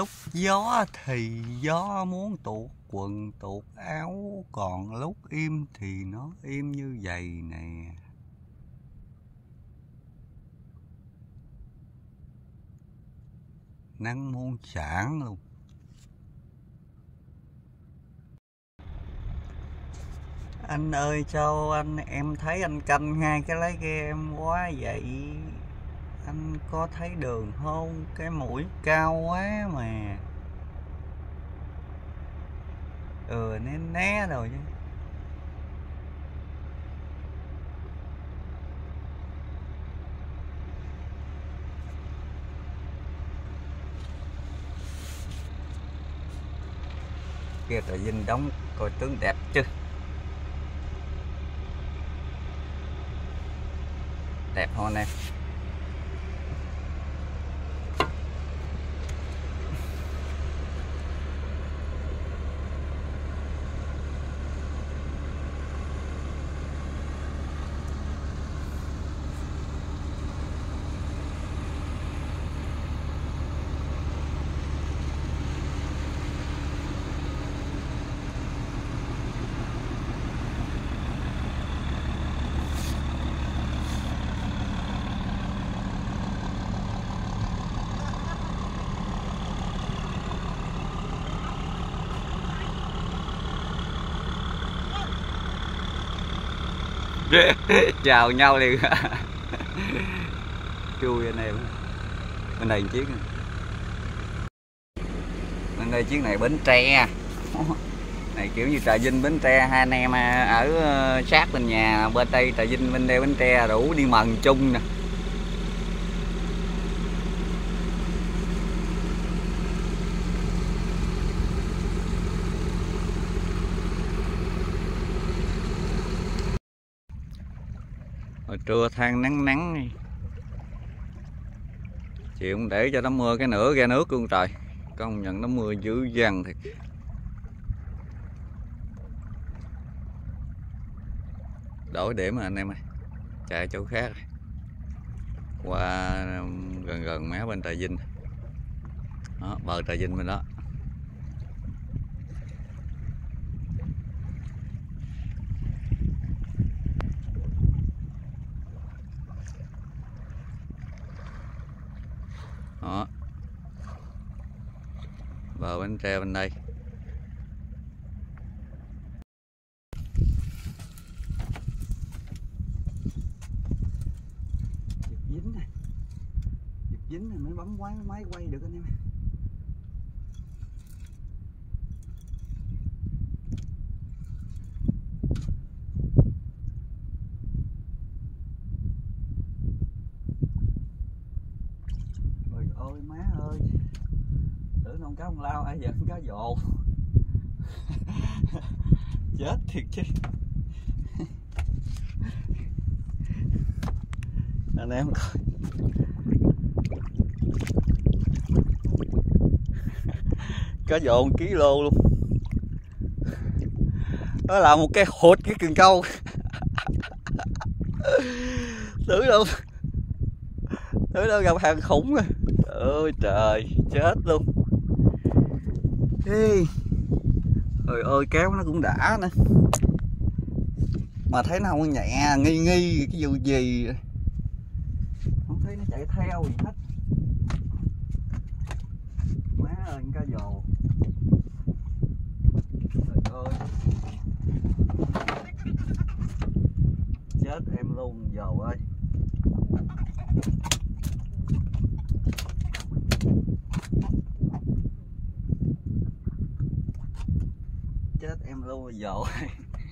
lúc gió thì gió muốn tuột quần tuột áo, còn lúc im thì nó im như vậy nè. Nắng muốn chảng luôn. Anh ơi cho anh, em thấy anh canh hai cái lái ghe em quá vậy. Anh có thấy đường không? Cái mũi cao quá mà. Né né rồi chứ. Kia Trà Vinh đóng coi tướng đẹp chứ. Đẹp không anh em? Chào nhau liền. Chui anh em. Bên này chiếc bên đây, chiếc này Bến Tre này, kiểu như Trà Vinh Bến Tre, hai anh em ở sát bên nhà, bên đây Trà Vinh bên đây Bến Tre, rủ đi mần chung nè. Hồi trưa than nắng nắng, chiều cũng để cho nó mưa cái nửa ra nước luôn trời. Công nhận nó mưa dữ dằn thiệt. Đổi điểm mà anh em ơi, chạy chỗ khác qua gần gần mé bên Trà Vinh đó, bờ Trà Vinh bên đó. Đó, bờ Bến Tre bên đây. Giật dính này mới bấm máy quay được anh em. Trời ơi má ơi, tưởng không cá không lao, ai giờ cá dồ. Chết thiệt chứ. Anh em coi, cá dồ 1 kg luôn. Đó là một cái hụt cái cần câu. Tưởng đâu gặp hàng khủng rồi. Ôi trời, chết luôn. Trời ơi, kéo nó cũng đã nữa, mà thấy nó không nhẹ, nghi cái vụ gì, không thấy nó chạy theo gì hết. Má ơi, cá dồ. Trời ơi, chết em luôn dồ ơi. Chết em luôn dồ ơi.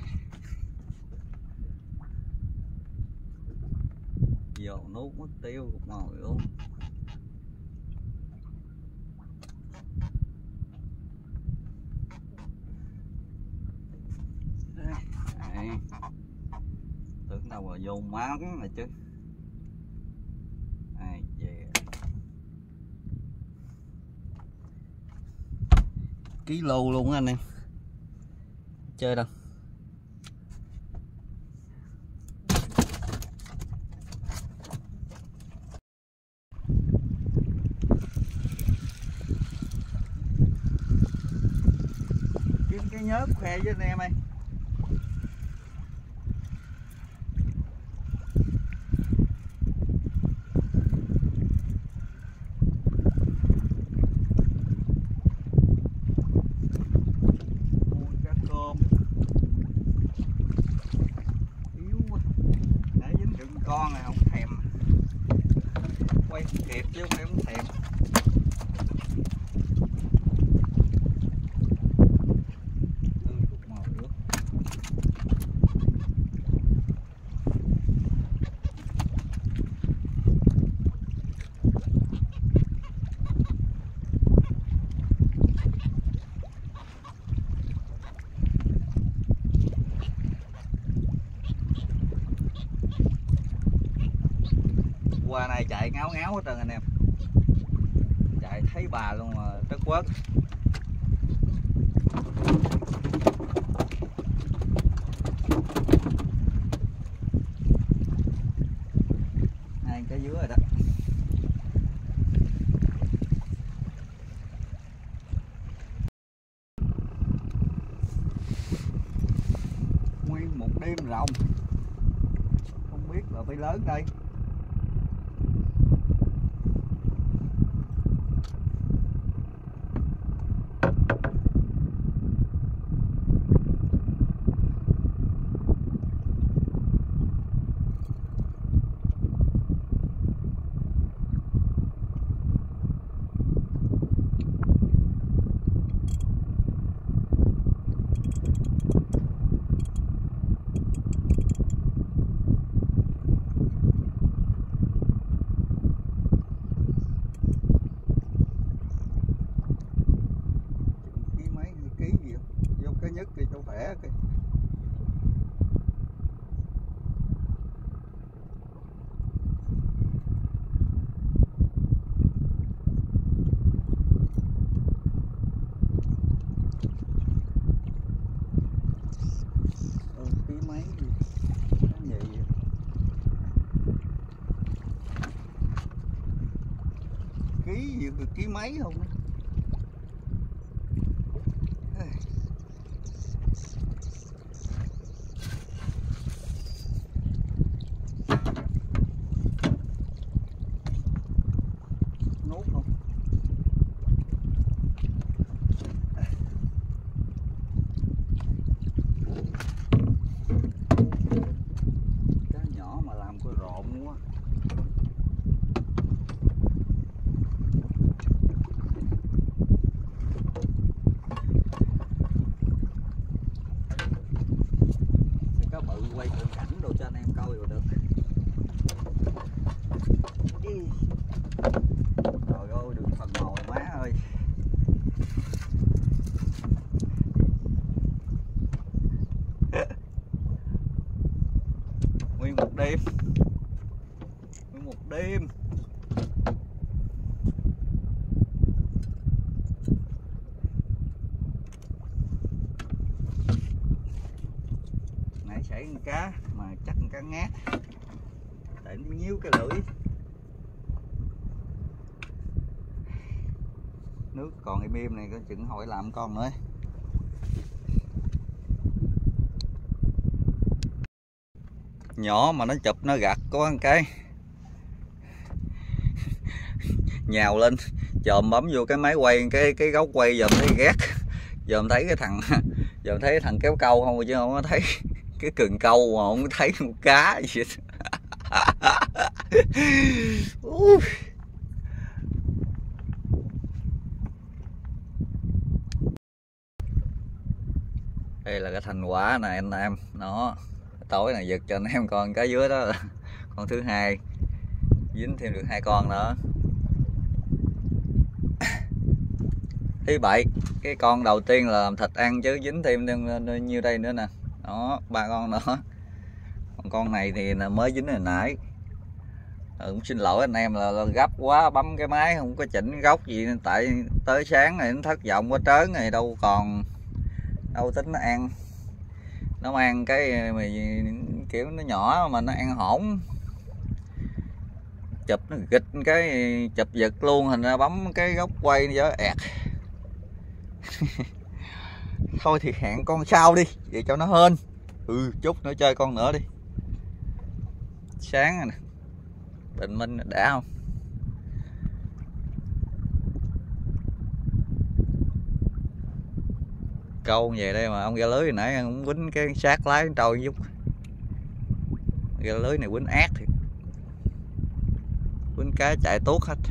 Dồ nuốt mất tiêu một mồi luôn. Đây. Tưởng đâu mà vô máng này chứ. Ai về. Ký lô luôn á anh em. Chơi đâu. cái nhớt khoe với anh em ơi. Cá cơm yếu quá, để dính đựng con này không thèm, quay không kịp chứ không phải không thèm. Qua này chạy ngáo ngáo hết trơn anh em, chạy thấy bà luôn mà trất quất. Hai cái dưới rồi đó. Nguyên một đêm rồng, không biết là phải lớn đây. Cái nhất thì cho khỏe kìa. Ký mấy gì vậy? Ký gì ký mấy không? Nốt không? Cá nhỏ mà làm coi rộn quá. Cá bự quay cận cảnh đồ cho anh em coi rồi được. Trời ơi, đừng phần mồi má ơi. Nguyên một đêm, nguyên một đêm. Nãy xảy con cá mà chắc con cá ngát, để nó nhíu cái lưỡi. Nước còn im im này có chừng hỏi làm con nữa. Nhỏ mà nó chụp nó gặt có một cái nhào lên chồm bấm vô cái máy quay, cái góc quay giờ thấy ghét, giờ thấy cái thằng giờ thấy thằng kéo câu không, chứ không có thấy cái cần câu mà không thấy một cá gì hết. Đây là cái thành quả này anh em, nó tối này giật cho anh em con cá dưới đó, con thứ hai dính thêm được 2 con nữa. Thứ bảy cái con đầu tiên là làm thịt ăn chứ dính thêm nhiêu đây nữa nè, đó 3 con nữa. Còn con này thì là mới dính hồi nãy. Cũng xin lỗi anh em là gấp quá bấm cái máy không có chỉnh góc gì, nên tại tới sáng này nó thất vọng quá trớn này, đâu còn đâu tính nó ăn. Nó ăn cái mà kiểu nó nhỏ mà nó ăn hổn, chụp nó gịch cái chụp giật luôn, thành ra bấm cái góc quay nó dở ẹt. Thôi thì hẹn con sau đi, vậy cho nó hên. Chút nữa chơi con nữa đi. Sáng rồi nè, bình minh đã không? Câu về đây mà ông ra lưới hồi nãy ông quýnh cái sát lái trôi chút. Ra lưới này quýnh ác thiệt, quýnh cá chạy tuốt hết.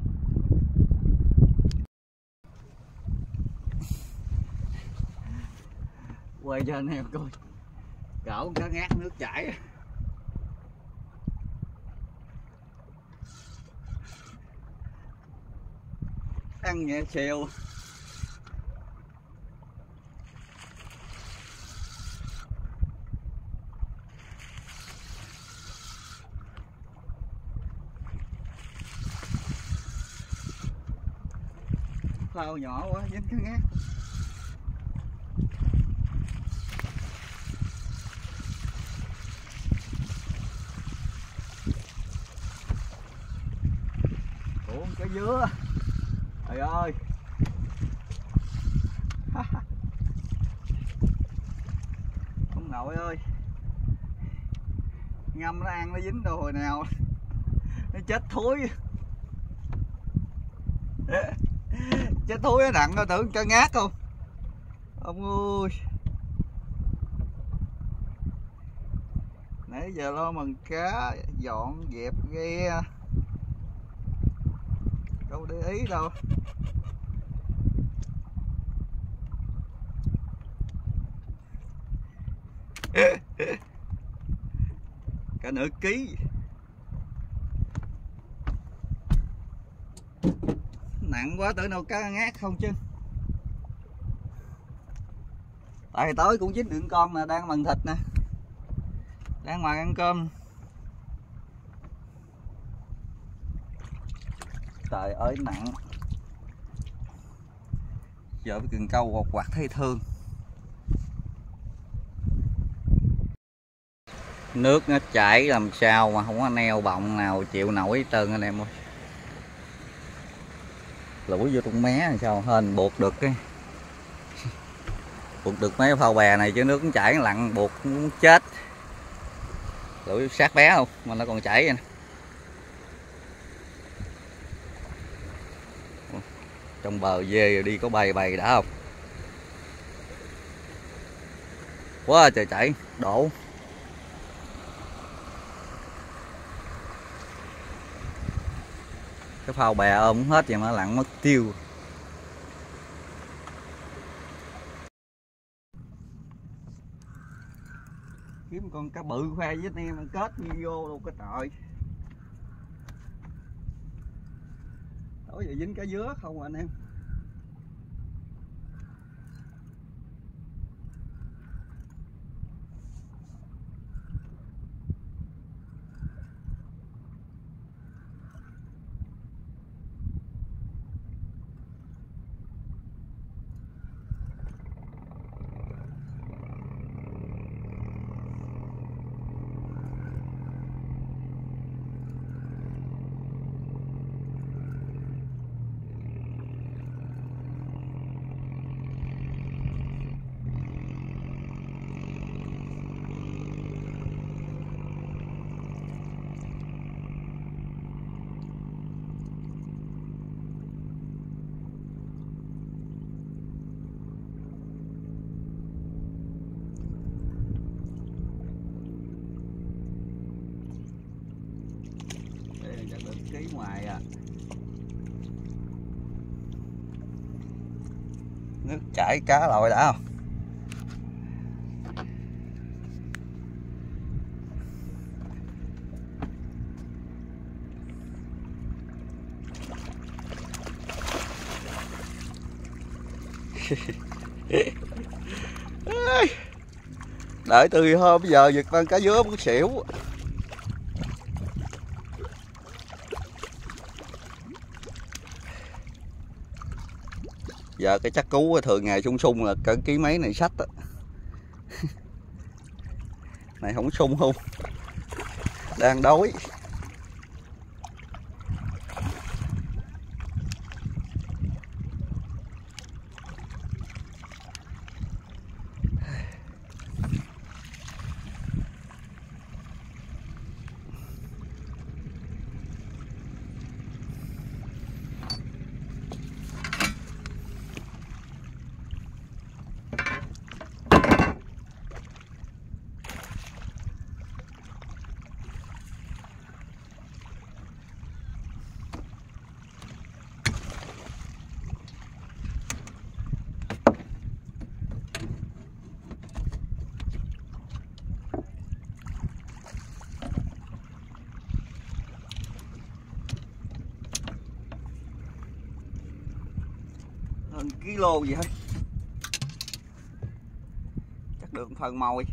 Quay cho anh em coi cỡ cá ngát nước chảy. Ăn nhẹ xèo. Phao nhỏ quá dính cá ngát. Ủa cá dứa. Trời ơi. Ông nội ơi. Ngâm nó ăn nó dính đâu hồi nào. Nó chết thúi. Chết thúi nó nặng, nó tưởng cá ngát không. Ông ơi. Nãy giờ lo mần cá dọn dẹp ghe, đâu để ý đâu. Cả nửa ký. Nặng quá tưởng đâu cá ngát không chứ. Tại tối cũng dính được con nè, đang mần thịt nè, đang ngoài ăn cơm. Trời ơi nặng. Giờ với cần câu quạt quạt thấy thương. Nước nó chảy làm sao mà không có neo bọng nào chịu nổi hết trơn anh em ơi. Lũi vô trong mé làm sao hên buộc được cái buộc được mấy phao bè này chứ nước nó chảy lặn buộc muốn chết. Lũi sát bé không mà nó còn chảy vậy nè. Trong bờ dê rồi đi có bầy bầy đã không? Quá trời chảy đổ. Cái phao bè ôm hết vậy mà lặn mất tiêu. Kiếm con cá bự khoe với anh em kết như vô luôn cái trời. Tối giờ dính cá dứa không anh em. Ký ngoài à. Nước chảy cá lội đã không? Đợi từ hôm giờ giật con cá dứa muốn xỉu. Giờ cái chắc cú thường ngày sung sung là cỡ ký mấy này sách á. Này không sung không, đang đói. kg gì hết, chắc được phần mồi.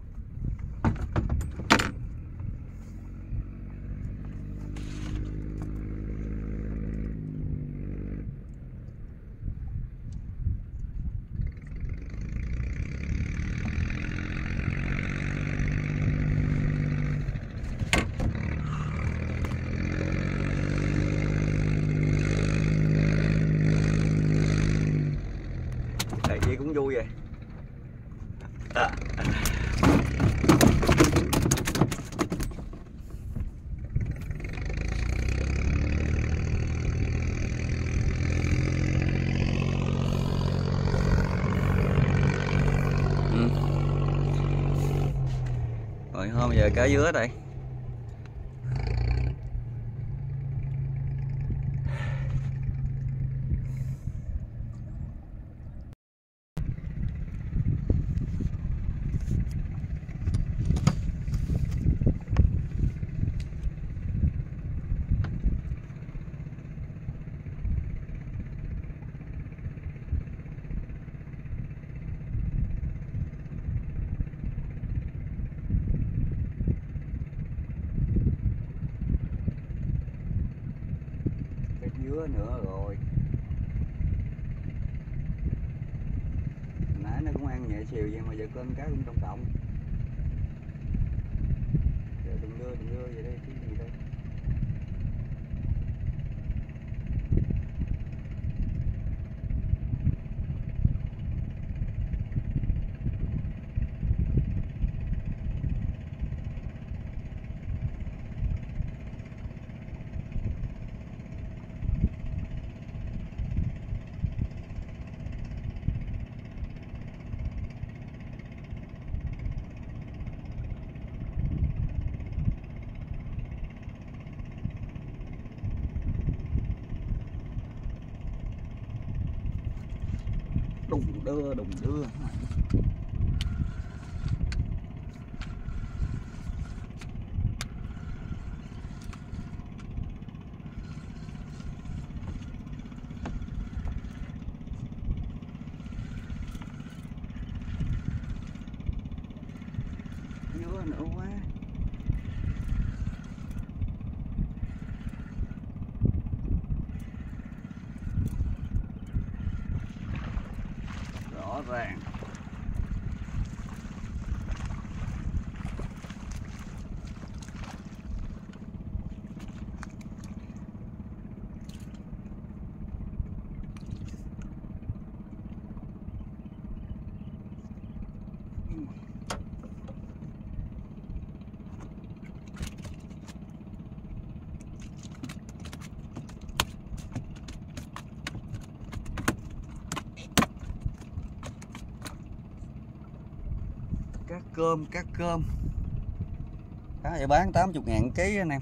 Gì cũng vui vậy. Rồi hôm giờ cá dứa đây. Dứa nữa rồi, nãy nó cũng ăn nhẹ xìu vậy mà giờ cơm cá cũng trọng trọng. Giờ đừng đưa vậy đây, cái gì đây? Đùng đưa. Dứa nữa quá. Rõ ràng. Cá cơm cá vậy bán 80.000 ký anh em.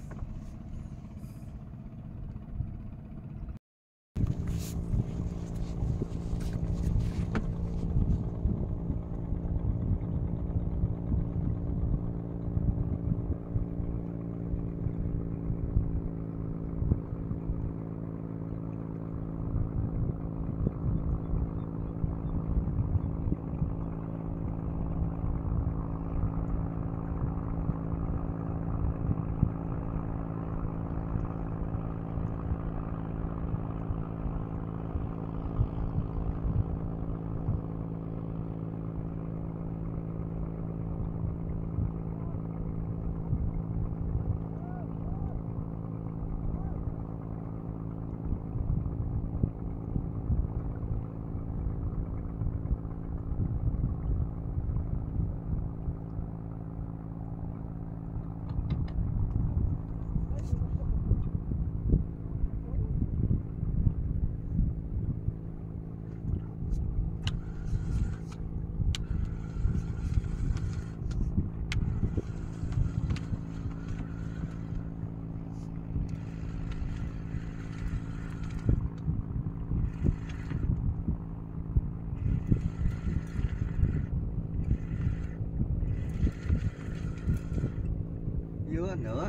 Dứa nữa.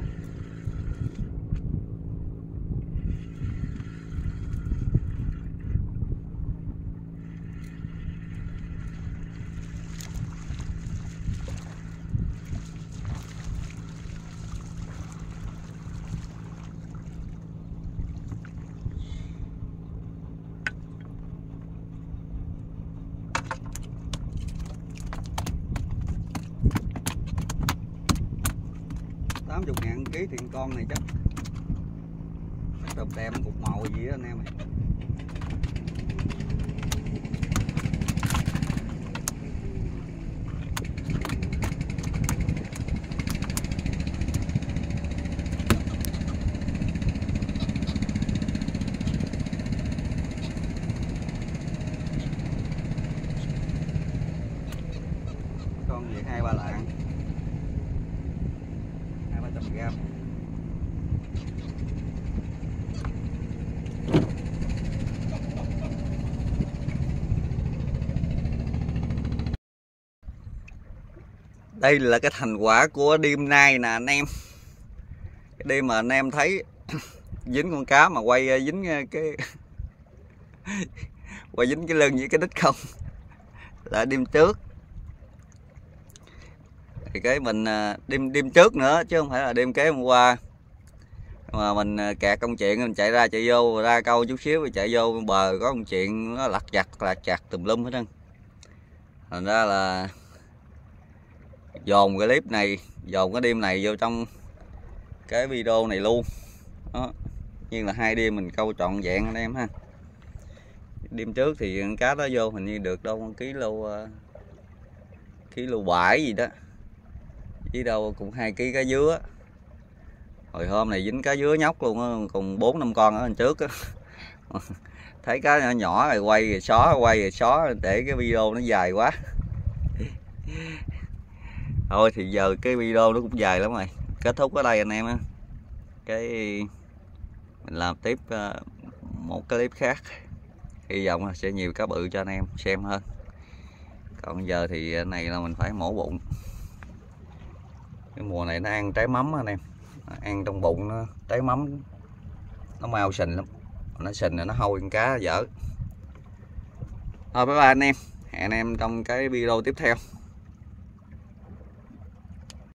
80.000 ký thì con này chắc độc đẹp cục màu gì đó anh em. Con gì 2-3 lạng, 200-300g. Đây là cái thành quả của đêm nay nè anh em. Cái đêm mà anh em thấy dính con cá mà quay dính cái quay dính cái lưng với cái đít không là đêm trước. Thì cái mình đêm trước nữa chứ không phải là đêm kế hôm qua. Mà mình kẹt công chuyện mình chạy ra chạy vô, ra câu chút xíu rồi chạy vô bờ có công chuyện nó lặt chặt tùm lum hết trơn. Thành ra là dồn cái clip này, dồn cái đêm này vô trong cái video này luôn. Đó. Nhưng là 2 đêm mình câu trọn vẹn anh em ha. Đêm trước thì cá đó vô hình như được đâu kilo 7 gì đó. Với đâu cũng 2 kg cá dứa. Hồi hôm này dính cá dứa nhóc luôn á, cùng 4-5 con ở bên trước á. Thấy cá nhỏ nhỏ rồi quay rồi xóa để cái video nó dài quá. Thôi thì giờ cái video nó cũng dài lắm rồi. Kết thúc ở đây anh em á. Cái mình làm tiếp một cái clip khác. Hy vọng là sẽ nhiều cá bự cho anh em xem hơn. Còn giờ thì này là mình phải mổ bụng. Cái mùa này nó ăn trái mắm anh em. Ăn trong bụng nó trái mắm nó mau sình lắm. Nó sình rồi nó hôi con cá dở. Thôi bye bye anh em. Hẹn anh em trong cái video tiếp theo.